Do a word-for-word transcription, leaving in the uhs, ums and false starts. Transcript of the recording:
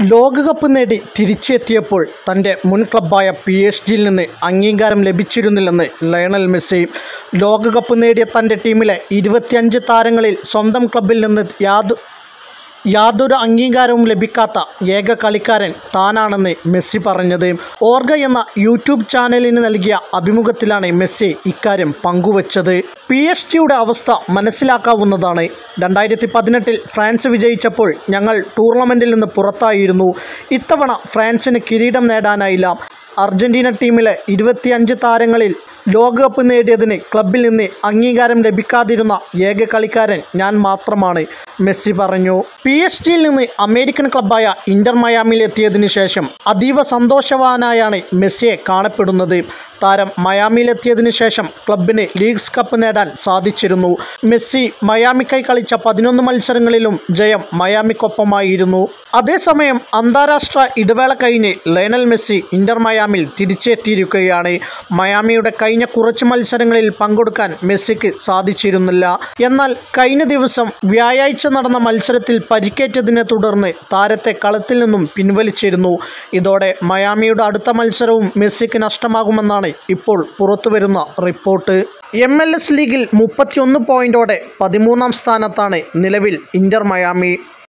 ലോകകപ്പ് നേടി തിരിച്ചെത്തിയപ്പോൾ തൻ്റെ മുൻ ക്ലബ്ബായ പി എസ് ജിയിൽ നിന്ന് അംഗീകാരം ലഭിച്ചിരുന്നില്ലെന്ന് ലയണൽ മെസ്സി. ലോകകപ്പ് നേടിയ തൻ്റെ ടീമിലെ ഇരുപത്തിയഞ്ച് താരങ്ങളിൽ സ്വന്തം ക്ലബ്ബിൽ നിന്ന് യാതൊ യാതൊരു അംഗീകാരവും ലഭിക്കാത്ത ഏക കളിക്കാരൻ താനാണെന്ന് മെസ്സി പറഞ്ഞത്. ഓർഗ എന്ന യൂട്യൂബ് ചാനലിന് നൽകിയ അഭിമുഖത്തിലാണ് മെസ്സി ഇക്കാര്യം പങ്കുവച്ചത്. പി എസ് ജിയുടെ അവസ്ഥ മനസ്സിലാക്കാവുന്നതാണ്. രണ്ടായിരത്തി പതിനെട്ടിൽ ഫ്രാൻസ് വിജയിച്ചപ്പോൾ ഞങ്ങൾ ടൂർണമെൻറ്റിൽ നിന്ന് പുറത്തായിരുന്നു. ഇത്തവണ ഫ്രാൻസിന് കിരീടം നേടാനായില്ല. അർജൻറ്റീന ടീമിലെ ഇരുപത്തിയഞ്ച് താരങ്ങളിൽ ലോകകപ്പ് നേടിയതിന് ക്ലബ്ബിൽ നിന്ന് അംഗീകാരം ലഭിക്കാതിരുന്ന ഏക കളിക്കാരൻ ഞാൻ മാത്രമാണ്, മെസ്സി പറഞ്ഞു. പി എസ് ജിയിൽ നിന്ന് അമേരിക്കൻ ക്ലബ്ബായ ഇന്റർ മയാമിയിലെത്തിയതിനു ശേഷം അതീവ സന്തോഷവാനായാണ് മെസ്സിയെ കാണപ്പെടുന്നത്. താരം മയാമിയിലെത്തിയതിനു ശേഷം ക്ലബിന് ലീഗ്സ് കപ്പ് നേടാൻ സാധിച്ചിരുന്നു. മെസ്സി മയാമിക്കായി കളിച്ച പതിനൊന്ന് മത്സരങ്ങളിലും ജയം മയാമിക്കൊപ്പമായിരുന്നു. അതേസമയം അന്താരാഷ്ട്ര ഇടവേള കഴിഞ്ഞ് ലയണൽ മെസ്സി ഇന്റർ മയാമിൽ തിരിച്ചെത്തിയിരിക്കുകയാണ്. മയാമിയുടെ കഴിഞ്ഞ കുറച്ച് മത്സരങ്ങളിൽ പങ്കെടുക്കാൻ മെസ്സിക്ക് സാധിച്ചിരുന്നില്ല. എന്നാൽ കഴിഞ്ഞ ദിവസം വ്യാഴാഴ്ച നടന്ന മത്സരത്തിൽ പരിക്കേറ്റതിനെ തുടർന്ന് താരത്തെ കളത്തിൽ നിന്നും പിൻവലിച്ചിരുന്നു. ഇതോടെ മയാമിയുടെ അടുത്ത മത്സരവും മെസ്സിക്ക് നഷ്ടമാകുമെന്നാണ് ഇപ്പോൾ പുറത്തുവരുന്ന റിപ്പോർട്ട്. എം എൽ എസ് ലീഗിൽ മുപ്പത്തിയൊന്ന് പോയിന്റോടെ പതിമൂന്നാം സ്ഥാനത്താണ് നിലവിൽ ഇന്റർ മയാമി.